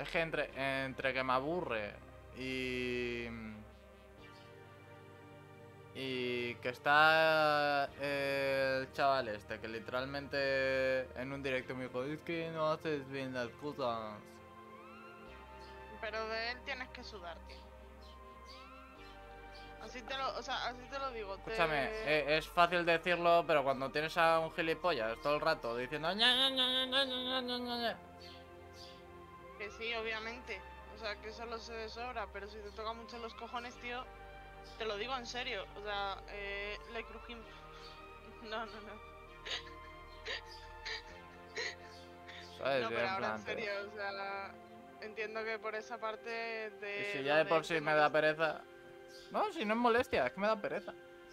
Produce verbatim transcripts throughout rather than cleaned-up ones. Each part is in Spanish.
Es que entre, entre que me aburre y... Y que está el chaval este, que literalmente en un directo me dijo, es que no haces bien las cosas. Pero de él tienes que sudar, tío. Así te lo, o sea, así te lo digo. Escúchame, Te... e- es fácil decirlo, pero cuando tienes a un gilipollas todo el rato diciendo ña, ña, ña, ña, ña, ña, ña, ña. Que sí, obviamente. O sea, que eso lo sé de sobra, pero si te toca mucho los cojones, tío, te lo digo en serio. O sea, eh, le crujimos. No, no, no. ¿Sabes? No, Y pero en ahora en plan, tío. serio, o sea, entiendo que por esa parte Y de si ya lo de de por que sí te me da molesta. pereza... No, si no es molestia, es que me da pereza.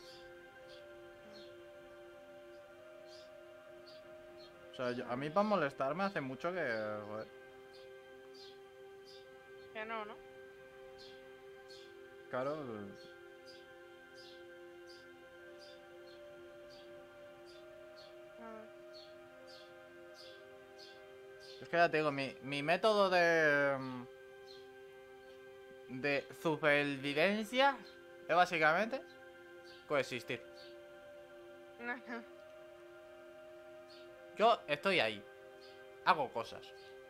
O sea, yo- a mí para molestarme hace mucho que... Joder. Que no, ¿no? Claro... Nada. Es que ya te digo, mi, mi método de... De supervivencia es básicamente coexistir. Yo estoy ahí. Hago cosas.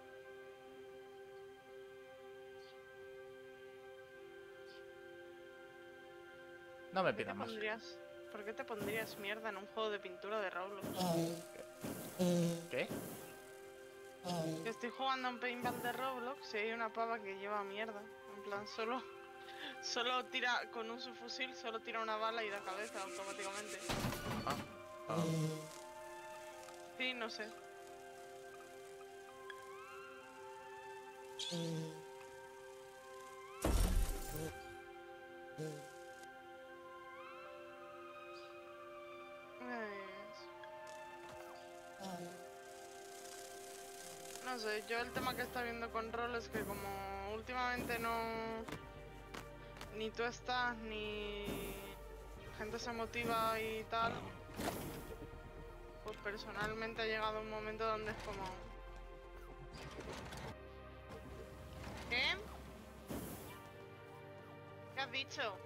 No me ¿Por qué te pidan más. pondrías, por qué te pondrías mierda en un juego de pintura de Roblox? ¿Qué? Que estoy jugando a un paintball de Roblox y hay una pava que lleva mierda. En plan, solo, solo tira con un subfusil, solo tira una bala y da cabeza automáticamente. Ah, ah. Sí, no sé. No sé, yo el tema que está viendo con rol es que como últimamente no... Ni tú estás, ni gente se motiva y tal, pues personalmente ha llegado un momento donde es como... ¿Qué? ¿Qué has dicho?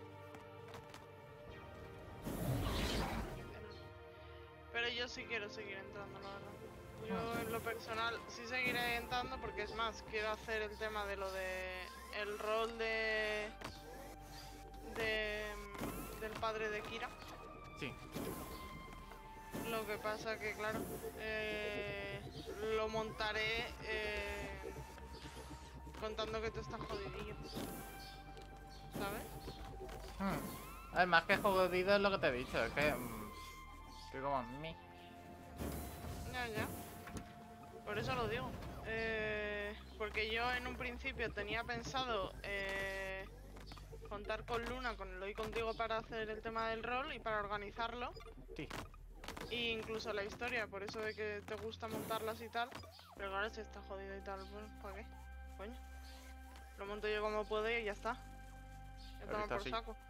Pero yo sí quiero seguir entrando, la verdad. Yo en lo personal sí seguiré entrando porque es más, quiero hacer el tema de lo de... El rol de... de del padre de Kira. Sí. Lo que pasa que, claro, eh, lo montaré eh, contando que tú estás jodidillo. ¿Sabes? Hmm. A ver, más que jodido es lo que te he dicho. Es que... mm, que como a mí. Ya, ya. Por eso lo digo. Eh, porque yo en un principio tenía pensado eh, contar con Luna, con Eloy contigo para hacer el tema del rol y para organizarlo. Sí. E incluso la historia, por eso de que te gusta montarlas y tal. Pero claro, si está jodido y tal, bueno, ¿para qué? Coño. Lo monto yo como puedo y ya está. Ya He toma visto por así. saco.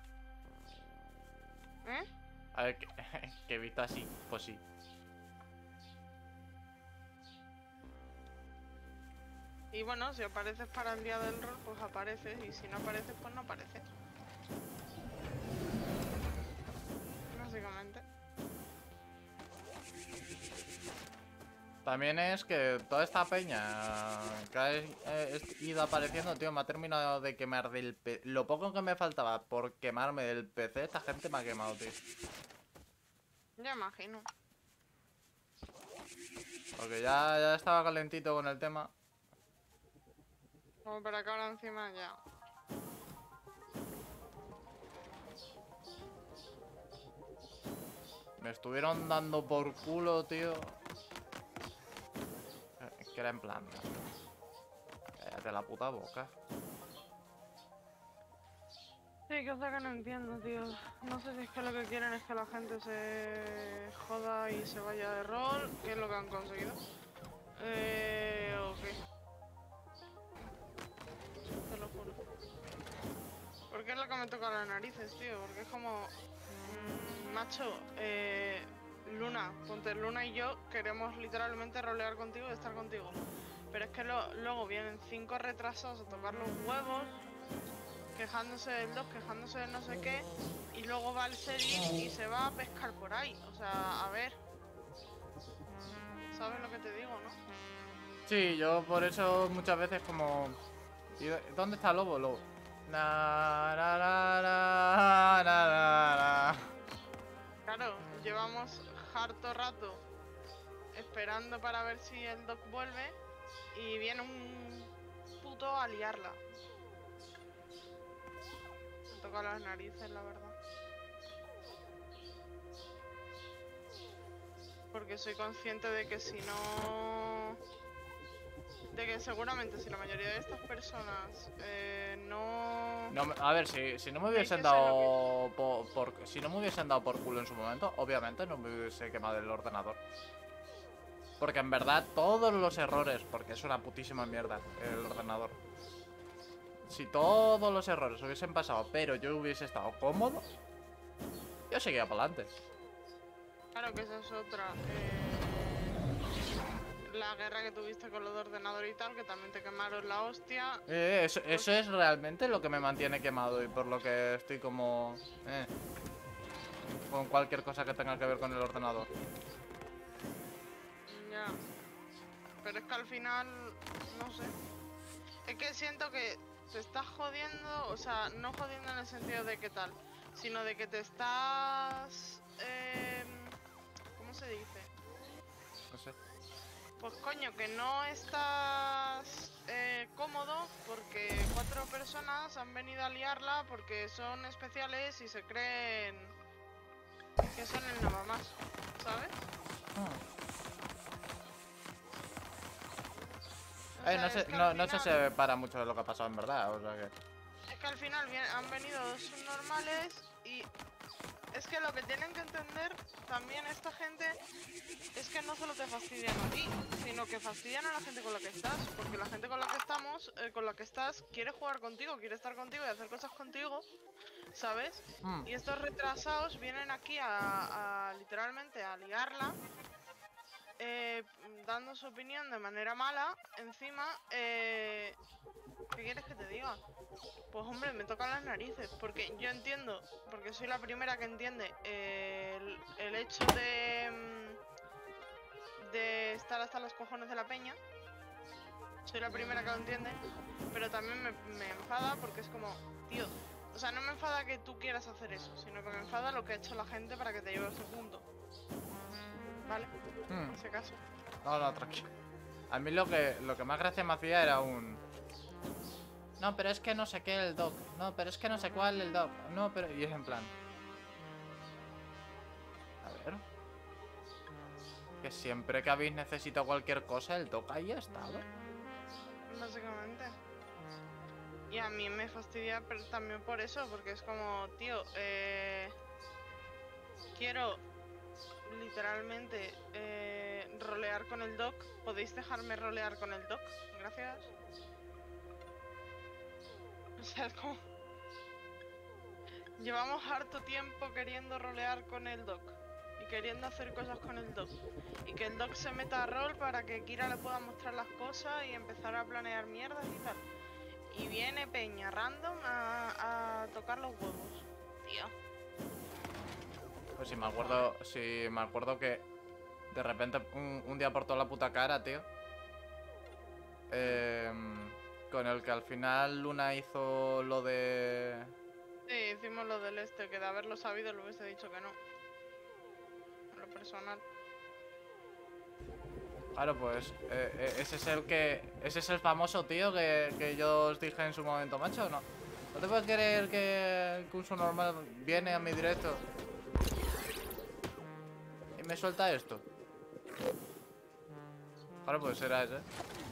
¿Eh? A ver, que, que he visto así. Pues sí. Y bueno, si apareces para el día del rol, pues apareces. Y si no apareces, pues no apareces. Básicamente. También es que toda esta peña que ha eh, ido apareciendo, tío, me ha terminado de quemar del P C. Lo poco que me faltaba por quemarme del P C, esta gente me ha quemado, tío. Ya imagino. Porque ya, ya estaba calentito con el tema. Como para acá ahora encima ya. Me estuvieron dando por culo, tío. Es que era en plan... Cállate la puta boca. Sí, cosa que no entiendo, tío. No sé si es que lo que quieren es que la gente se joda y se vaya de rol, que es lo que han conseguido. Eh, o qué. Te lo juro. Porque es lo que me toca las narices, tío. Porque es como... Mmm, macho, eh... Luna, ponte Luna y yo queremos literalmente rolear contigo y estar contigo. Pero es que lo, luego vienen cinco retrasados a tocar los huevos, quejándose del dos, quejándose de no sé qué, y luego va el sheriff y se va a pescar por ahí. O sea, a ver. ¿Sabes lo que te digo, no? Sí, yo por eso muchas veces como... ¿Y dónde está Lobo? Lobo. Na, na, na, na, na, na, na. Claro, llevamos harto rato esperando para ver si el Doc vuelve y viene un puto a liarla. Me toca las narices, la verdad. Porque soy consciente de que si no... De que seguramente si la mayoría de estas personas eh, no... No, me- a ver, si, si no me Es hubiesen que sé dado por, por- si no me hubiesen dado por culo en su momento, obviamente no me hubiese quemado el ordenador. Porque en verdad todos los errores, porque es una putísima mierda el ordenador. Si todos los errores hubiesen pasado, pero yo hubiese estado cómodo, yo seguía para adelante. Claro que esa es otra. Eh, la guerra que tuviste con los de ordenador y tal, que también te quemaron la hostia. Eh, eso, eso es realmente lo que me mantiene quemado y por lo que estoy como... eh, con cualquier cosa que tenga que ver con el ordenador. Ya. Pero es que al final, no sé. Es que siento que te estás jodiendo, o sea, no jodiendo en el sentido de qué tal, sino de que te estás... Eh, ¿cómo se dice? No sé. Pues coño, que no estás eh, cómodo porque cuatro personas han venido a liarla porque son especiales y se creen que son el nada más, ¿sabes? O Eh, sea, no sé, es que no, al no se final- separa mucho de lo que ha pasado en verdad, o sea que... Es que al final bien- han venido dos subnormales y es que lo que tienen que entender también esta gente es que no solo te fastidian a ti, sino que fastidian a la gente con la que estás, porque la gente con la que estamos, eh, con la que estás, quiere jugar contigo, quiere estar contigo y hacer cosas contigo, ¿sabes? Mm. Y estos retrasados vienen aquí a, a literalmente a liarla, eh, dando su opinión de manera mala, encima, eh, ¿qué quieres que te diga? Pues hombre, me tocan las narices, porque yo entiendo, porque soy la primera que entiende eh, el, el hecho de, mm, de estar hasta los cojones de la peña. Soy la primera que lo entiende, pero también me, me enfada porque es como, tío, o sea, no me enfada que tú quieras hacer eso, sino que me enfada lo que ha hecho la gente para que te lleve a ese punto. ¿Vale? Mm. Por ese caso. No, no, tranquilo. A mí lo que, lo que más gracia me hacía era un... No, pero es que no sé qué el doc. No, pero es que no sé cuál el doc. No, pero... Y es en plan... A ver... Que siempre que habéis necesitado cualquier cosa, el doc ahí ha estado. Básicamente. Y a mí me fastidia pero también por eso, porque es como, tío, eh, quiero literalmente eh, rolear con el doc. ¿Podéis dejarme rolear con el doc? Gracias. O sea, es como... Llevamos harto tiempo queriendo rolear con el doc. Y queriendo hacer cosas con el doc. Y que el doc se meta a rol para que Kira le pueda mostrar las cosas y empezar a planear mierdas y tal. Y viene Peña random a, a tocar los huevos. Tío. Pues si me acuerdo... Si me acuerdo que... De repente, un, un día por toda la puta cara, tío. Eh, con el que al final Luna hizo lo de... Sí, hicimos lo del este, que de haberlo sabido le hubiese dicho que no. En lo personal. Claro, pues eh, eh, ese es el que... Ese es el famoso tío que, que yo os dije en su momento, macho, ¿no? ¿No te puedes creer que, que un subnormal viene a mi directo y me suelta esto? Claro, pues era ese.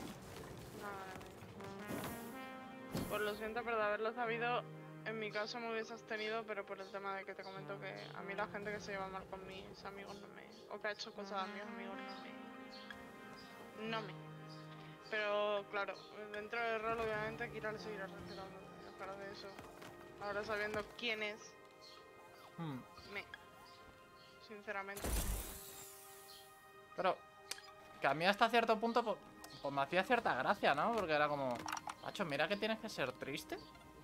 Pues lo siento, pero de haberlo sabido, en mi caso me hubiese abstenido, pero por el tema de que te comento que a mí la gente que se lleva mal con mis amigos no me... O que ha hecho cosas a mis amigos no me... No me... Pero claro, dentro del rol obviamente Kira le seguirá respetando. Para de eso, ahora sabiendo quién es, Hmm. me... Sinceramente. Pero que a mí hasta cierto punto, po- Pues me hacía cierta gracia, ¿no? Porque era como... Macho, mira que tienes que ser triste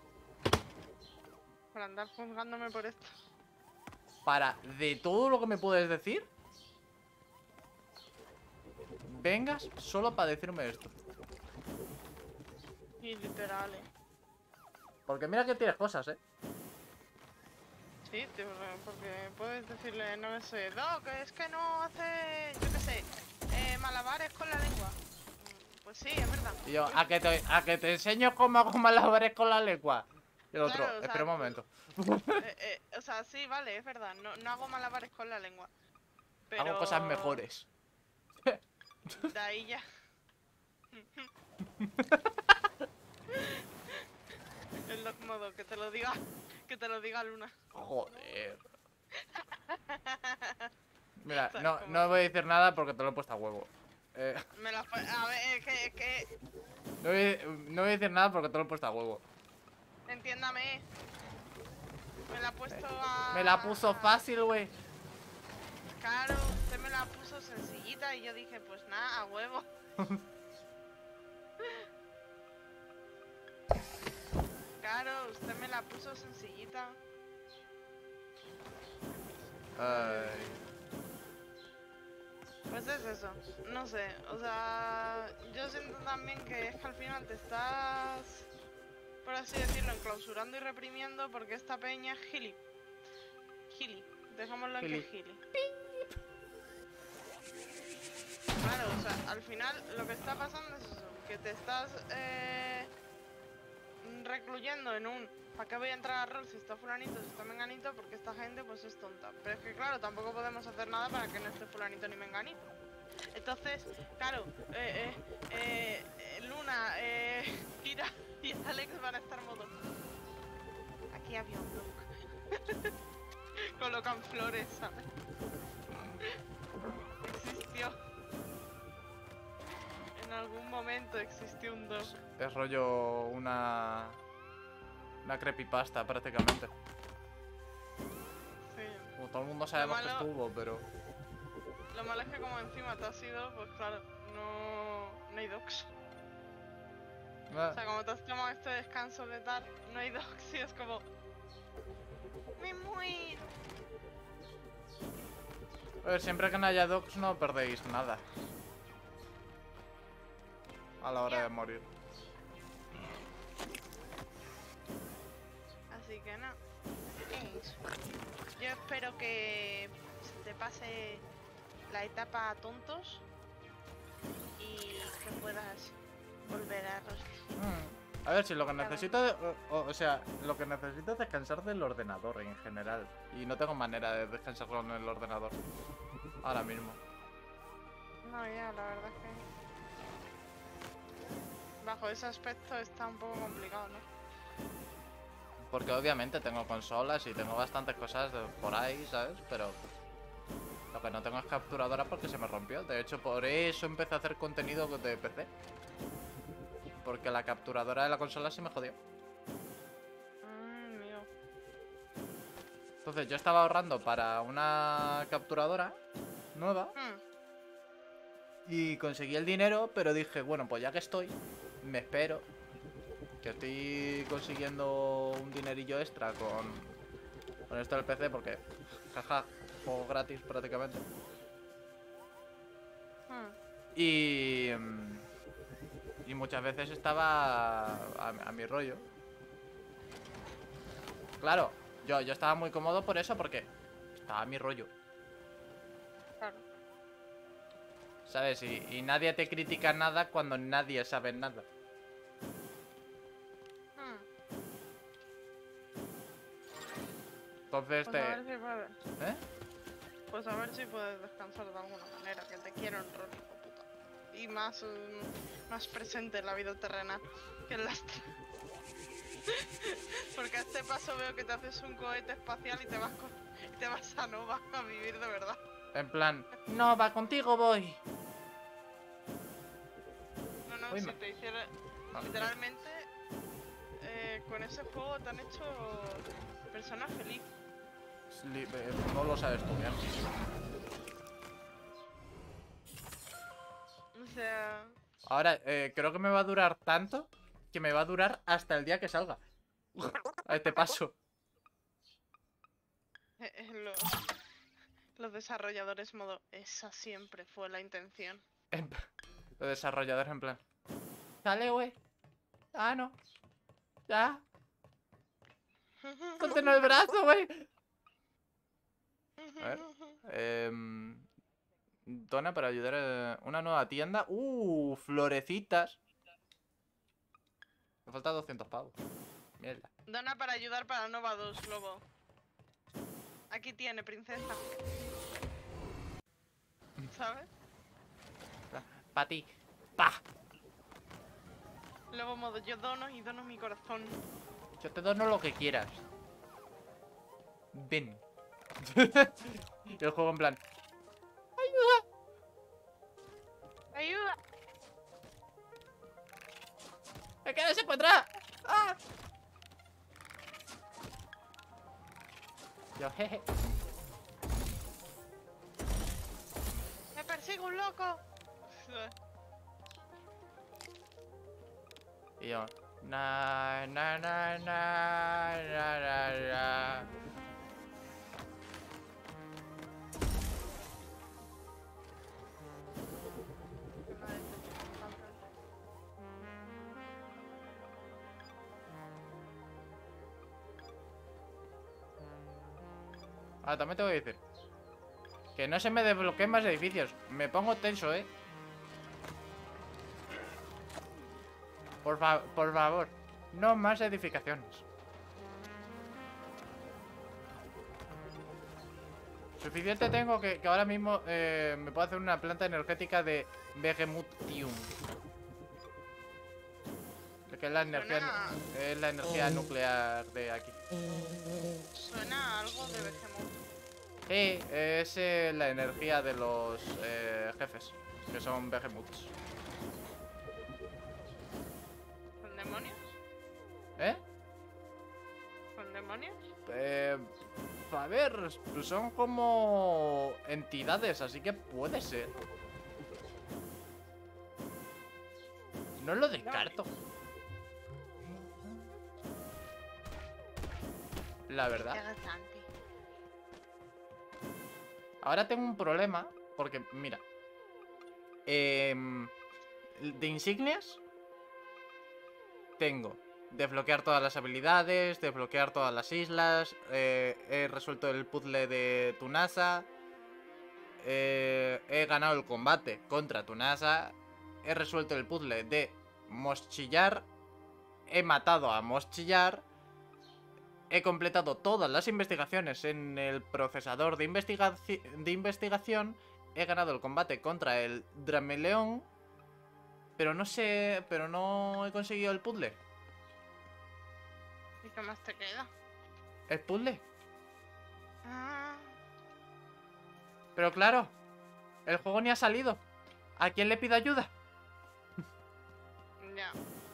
Por andar juzgándome por esto. para, de todo lo que me puedes decir, vengas solo para decirme esto. Y literal, eh. Porque mira que tienes cosas, ¿eh? Sí, tío, porque puedes decirle, no sé, Doc, es que no hace, yo qué sé, eh, malabares con la lengua. Mm, Pues sí, es verdad. Y yo, a que te, a que te enseño cómo hago malabares con la lengua. Y el otro, Claro, o sea, espera un momento. Eh, eh, o sea, sí, vale, es verdad, no, no hago malabares con la lengua. Pero... Hago cosas mejores. De ahí ya. El Doc modo, que te lo diga, que te lo diga Luna. Joder. Mira, ¿Sabes no, cómo? no voy a decir nada porque te lo he puesto a huevo. Eh, Me la fue- A ver, es que, es que, no, voy, no voy a decir nada porque te lo he puesto a huevo. entiéndame. Me la ha puesto a... Me la puso a- fácil, güey. Claro, usted me la puso sencillita y yo dije, pues nada, a huevo. Claro, usted me la puso sencillita. Ay. Pues es eso, no sé, o sea, yo siento también que es que al final te estás, por así decirlo, enclausurando y reprimiendo porque esta peña es gili. Gili, dejémoslo en que es gili. Claro, o sea, al final lo que está pasando es eso, que te estás eh, recluyendo en un ¿para qué voy a entrar a rol si está fulanito, si está menganito? Porque esta gente pues es tonta. Pero es que claro, tampoco podemos hacer nada para que no esté fulanito ni menganito. Entonces, claro, eh, eh, eh, Luna, eh, Kira y Alex van a estar modo. Aquí había un Doc. Colocan flores, ¿sabes? Existió. En algún momento existió un Doc. Es rollo una... Una creepypasta prácticamente. Sí. Como todo el mundo sabemos que malo- estuvo, pero... Lo malo es que como encima te has ido, pues claro, no, no hay docs. O Ah, sea, como te has tomado este descanso de tal, no hay docs y es como... Me muero. a ver, siempre que no haya docs no perdéis nada. A la hora Ya. de morir. Así que no. Eso. Yo espero que se te pase la etapa tontos y que puedas volver a Rosy. Mm. A ver, si lo que necesito... es- O, o sea, lo que necesito es descansar del ordenador en general. Y no tengo manera de descansar con el ordenador. Ahora mismo. No, ya, la verdad es que... Bajo ese aspecto está un poco complicado, ¿no? Porque obviamente tengo consolas y tengo bastantes cosas de- por ahí, ¿sabes? Pero... Lo que no tengo es capturadora porque se me rompió. De hecho, por eso empecé a hacer contenido de P C. Porque la capturadora de la consola se me jodió. Mmm, mío. Entonces yo estaba ahorrando para una capturadora nueva. Hmm. Y conseguí el dinero, pero dije, bueno, pues ya que estoy, me espero. Que estoy consiguiendo un dinerillo extra con, con esto del P C porque, jaja, juego gratis prácticamente. Hmm. Y... mm, Y muchas veces estaba a, a mi rollo. Claro, yo, yo estaba muy cómodo por eso, porque estaba a mi rollo. Claro. ¿Sabes? Y, y nadie te critica nada cuando nadie sabe nada. Hmm. Entonces Pues a ver te... si puedes. ¿Eh? Pues a ver si puedes descansar de alguna manera, que te quiero en rol, hijo puta. Y más, mm, más presente en la vida terrenal que en la astral. Porque a este paso veo que te haces un cohete espacial y te vas con, y te vas a Nova a vivir de verdad. En plan, no, va contigo voy. No, no, Uy, si ma- te hiciera... Ah, Literalmente, eh, con ese juego te han hecho persona feliz. Li- eh, No lo sabes tú bien. O sea, Ahora, eh, creo que me va a durar tanto que me va a durar hasta el día que salga. A este paso. Eh, eh, lo- los desarrolladores modo, esa siempre fue la intención. En p- Los desarrolladores en plan. Dale, güey. Ah, no. Ya. Ponte el brazo, güey. A ver. Em, dona para ayudar a una nueva tienda. Uh, florecitas. Me falta doscientos pavos. Mierda. Dona para ayudar para Nova dos, Lobo. Aquí tiene, princesa. ¿Sabes? Pa' ti. Pa. Lobo modo, yo dono y dono mi corazón. Yo te dono lo que quieras. Ven. Y el juego en plan. ¡Ayuda! ¡Me quedo ese para atrás! ¡Ah! Yo, jeje. ¡Me persigue un loco! Y yo. Na, na, na, na, na, na, na. Ahora también te voy a decir que no se me desbloqueen más edificios. Me pongo tenso, eh. Por, fa por favor, no más edificaciones. Suficiente tengo que, que ahora mismo eh, me puedo hacer una planta energética de Behemotium. Que es la energía, Suena- es la energía nuclear de aquí. Suena a algo de Behemoth. Sí, es eh, la energía de los eh, jefes, que son Behemoths. ¿Con demonios? ¿Eh? ¿Con demonios? Eh, a ver, son como entidades, así que puede ser. No lo descarto. La verdad. Interesante. Ahora tengo un problema, porque, mira. em, de insignias tengo desbloquear todas las habilidades, desbloquear todas las islas, eh, he resuelto el puzzle de Tunasa, eh, he ganado el combate contra Tunasa, he resuelto el puzzle de Moschillar, he matado a Moschillar, he completado todas las investigaciones en el procesador de, investigaci- de investigación, he ganado el combate contra el Drameleón, pero no sé, pero no he conseguido el puzzle. ¿Y qué más te queda? ¿El puzzle? Ah, Pero claro, el juego ni ha salido. ¿A quién le pido ayuda? ya.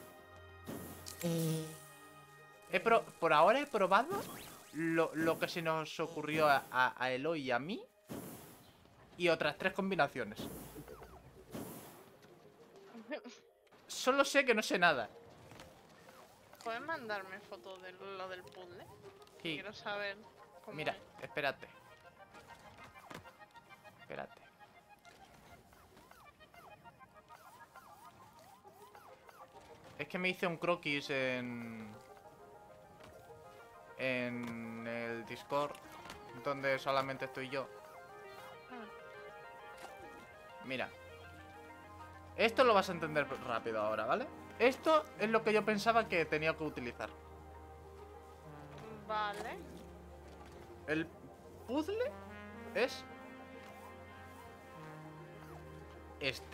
He pro- por ahora he probado lo, lo que se nos ocurrió a, a, a Eloy y a mí. Y otras tres combinaciones. Solo sé que no sé nada. ¿Puedes mandarme fotos de lo del puzzle? Sí. Quiero saber cómo Mira, es. espérate. Espérate. Es que me hice un croquis en... En el Discord, donde solamente estoy yo. Mira. Esto lo vas a entender rápido ahora, ¿vale? Esto es lo que yo pensaba que tenía que utilizar. Vale. El puzzle es este.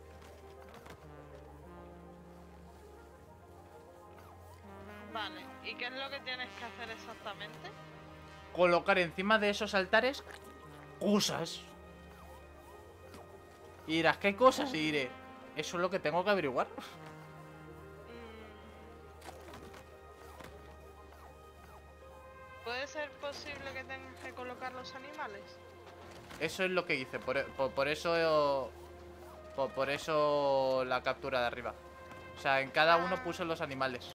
Vale. ¿Y qué es lo que tienes que hacer exactamente? Colocar encima de esos altares cosas. Y dirás, ¿qué cosas? Y diré, eso es lo que tengo que averiguar. Mm. ¿Puede ser posible que tengas que colocar los animales? Eso es lo que hice. Por, por- por eso Por, por eso la captura de arriba. O sea, en cada uno Ah. puse los animales.